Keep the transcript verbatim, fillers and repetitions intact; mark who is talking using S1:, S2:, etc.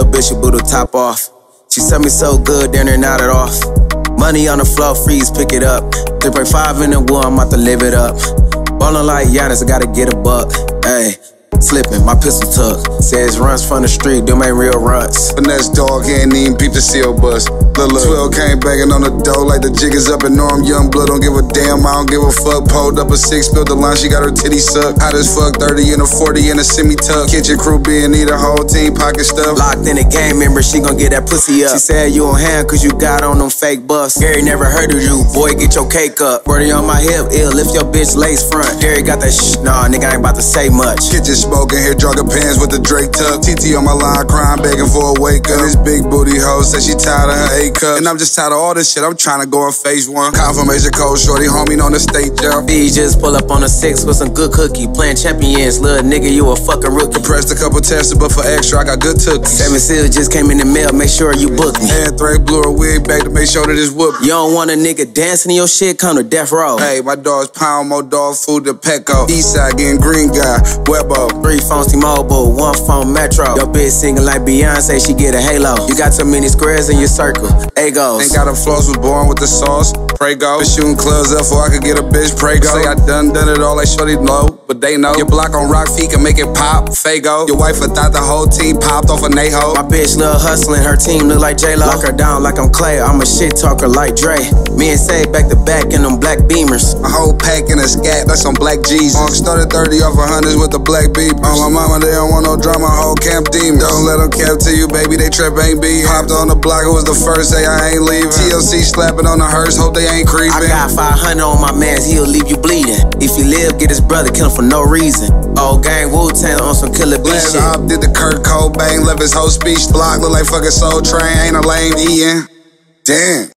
S1: bitch, you blew the top off. She sent me so good, then and not it off. Money on the floor, freeze, pick it up. three point five in the wood, I'm about to live it up. Ballin' like Giannis, I gotta get a buck. Ayy. Slippin', my pistol tuck. Says runs from the street, them ain't real runs.
S2: Finesse dog, ain't even peep the seal bus. Lil' twelve came banging on the door like the jig is up and Norm Young blood. Don't give a damn, I don't give a fuck. Pulled up a six, spilled the line, she got her titty sucked. Hot as fuck, thirty and a forty and a semi-tuck. Kitchen crew being need a whole team pocket stuff.
S1: Locked in the game, member, she gon' get that pussy up. She said you on hand cause you got on them fake buffs. Gary never heard of you, boy, get your cake up. Brody on my hip, ill, lift your bitch lace front. Gary got that shh, nah, nigga, I ain't about to say much.
S2: Kitchen smoking here, jogging pants with the Drake tuck. T T on my line, crying, begging for a wake up. And this big booty hoe said she tired of her A cup. And I'm just tired of all this shit, I'm trying to go on phase one. Confirmation code, shorty, homie on the state jump.
S1: B just pull up on a six with some good cookie. Playing champions, little nigga, you a fucking rookie.
S2: Pressed a couple tests, but for extra, I got good tookies.
S1: Seven seals just came in the mail, make sure you book me.
S2: Anthrax blew a wig back to make sure that it's whooped.
S1: You don't want a nigga dancing in your shit, come to death row.
S2: Hey, my dog's pound more dog food than Petco. Eastside getting green guy, Webbo.
S1: Three phones T-Mobile, one phone Metro. Your bitch singing like Beyonce, she get a halo. You got too many squares in your circle, Agos.
S2: Ain't got a floss, was born with the sauce, pray go. Been shooting clubs up before I could get a bitch, pray go. Say I done done it all, like shorty low, but they know. Your block on rock feet can make it pop, Fago. Your wife thought the whole team popped off a Naho.
S1: My bitch love hustling, her team look like J-Lo. Lock her down like I'm Clay, I'm a shit talker like Dre. Me and Say back to back in them black Beamers.
S2: A whole pack in a scat, that's on black G's. Monk started thirty off of hundreds with the black beepers. On my mama, they don't want no drama, whole camp demons. Don't let them cap to you, baby, they trap ain't be. Hopped on the block, it was the first day I ain't leaving. T L C slapping on the hearse, hope they ain't creeping.
S1: I got five hundred on my mans, he'll leave you bleeding. If you live, get his brother, kill him for no reason. Old gang Wu-Tang on some killer B shit.
S2: Last op did the Kurt Cobain, left his whole speech block, look like fucking Soul Train, ain't a lame Ian. Damn.